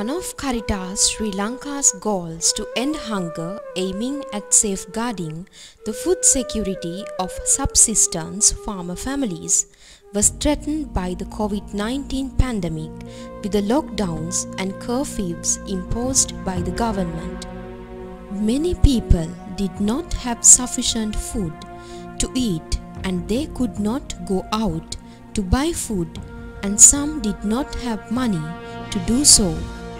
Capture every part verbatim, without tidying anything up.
One of Caritas Sri Lanka's goals to end hunger, aiming at safeguarding the food security of subsistence farmer families, was threatened by the COVID nineteen pandemic with the lockdowns and curfews imposed by the government. Many people did not have sufficient food to eat, and they could not go out to buy food, and some did not have money to do so.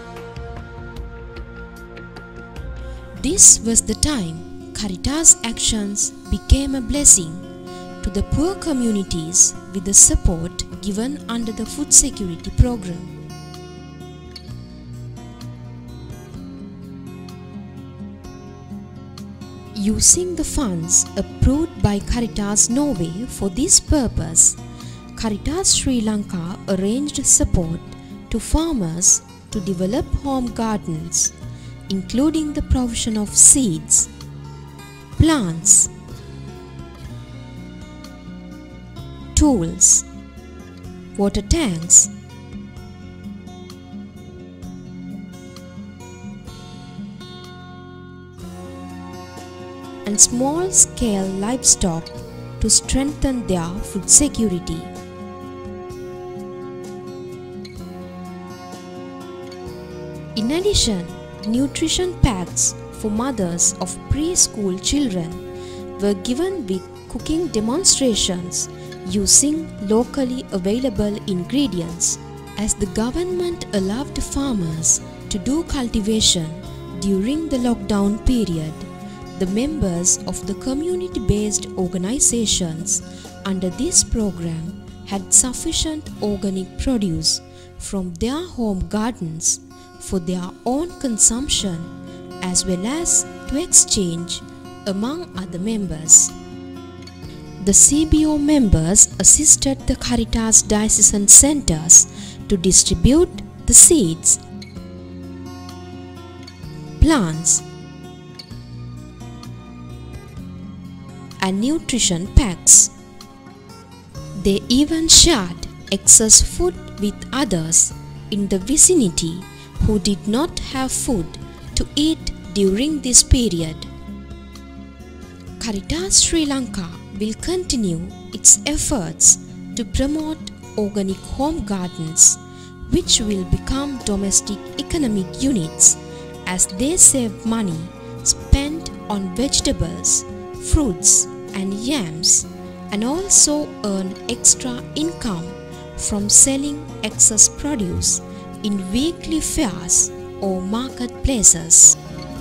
This was the time Caritas' actions became a blessing to the poor communities with the support given under the food security program. Using the funds approved by Caritas Norway for this purpose, Caritas Sri Lanka arranged support to farmers to develop home gardens, including the provision of seeds, plants, tools, water tanks, and small-scale livestock to strengthen their food security. In addition, nutrition packs for mothers of preschool children were given with cooking demonstrations using locally available ingredients. As the government allowed farmers to do cultivation during the lockdown period, the members of the community-based organizations under this program had sufficient organic produce from their home gardens for their own consumption as well as to exchange among other members. The C B O members assisted the Caritas diocesan centers to distribute the seeds, plants, and nutrition packs. They even shared excess food with others in the vicinity who did not have food to eat during this period. Caritas Sri Lanka will continue its efforts to promote organic home gardens, which will become domestic economic units as they save money spent on vegetables, fruits, and yams, and also earn extra income from selling excess produce in weekly fairs or marketplaces.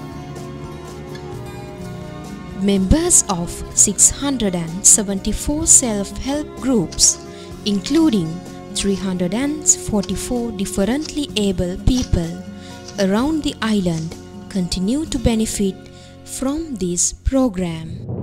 Members of six hundred seventy-four self-help groups, including three hundred forty-four differently able people around the island, continue to benefit from this program.